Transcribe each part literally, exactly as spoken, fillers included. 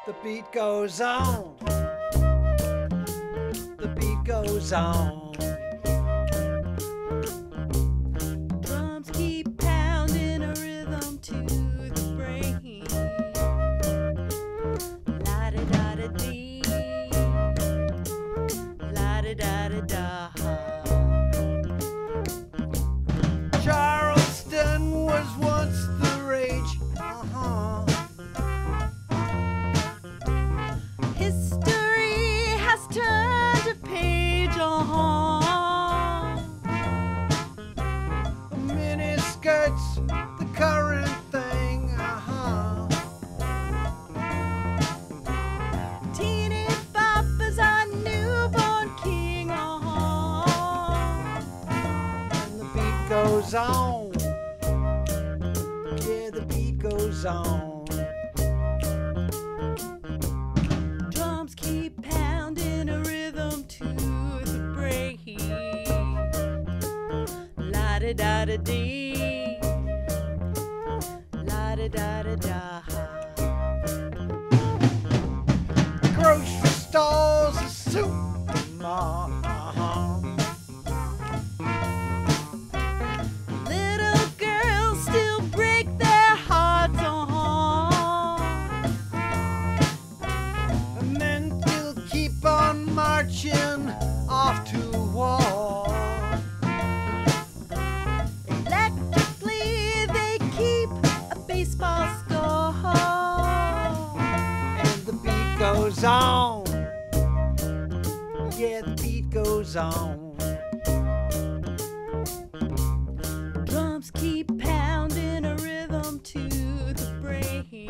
The beat goes on. The beat goes on. Drums keep pounding a rhythm to the brain. La da da da dee, la da da da da. Charleston was once the rage. Uh-huh. History has turned a page. Uh-huh. Mini skirts, the current thing. Uh-huh. Teeny boppers are newborn king. Uh-huh. And the beat goes on. Yeah, the beat goes on. Drums keep pounding a rhythm to the brain. La da da da dee, la da da da da. Grocery stores, a supermarket. Uh-huh. Little girls still break their hearts. Uh-huh. And men still keep on marching off to war. Electrically they keep a baseball score. And the beat goes on. Yeah, the beat goes on. Drums keep pounding a rhythm to the brain.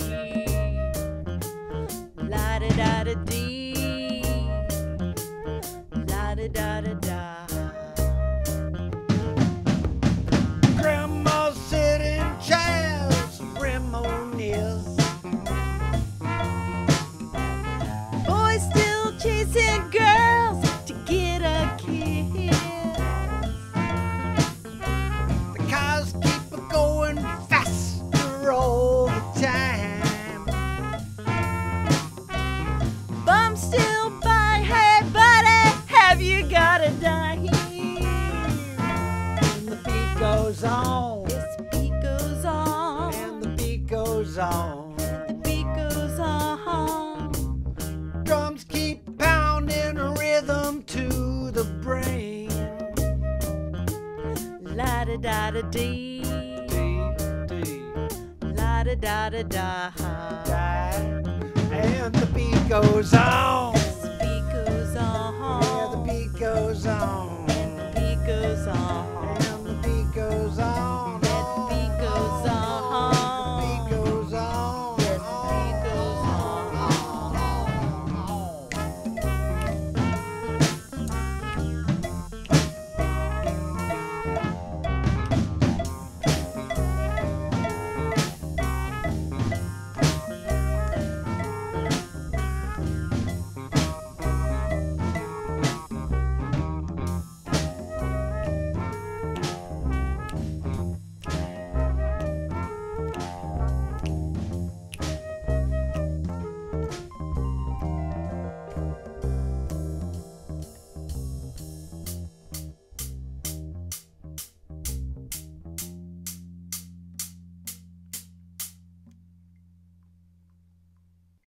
La da da da dee, la da da da da. Grandma's sitting chairs, reminisce. Boys still chasing girls to get a kiss. The cars keep a going faster all the time. Bums still buy, hey buddy, have you got a dime? And the beat goes on. Yes, the beat goes on. And the beat goes on. The beat goes on. Drums keep pounding a rhythm to the brain. La da da da dee, Dee, dee, la da da da da. die. And the beat goes on.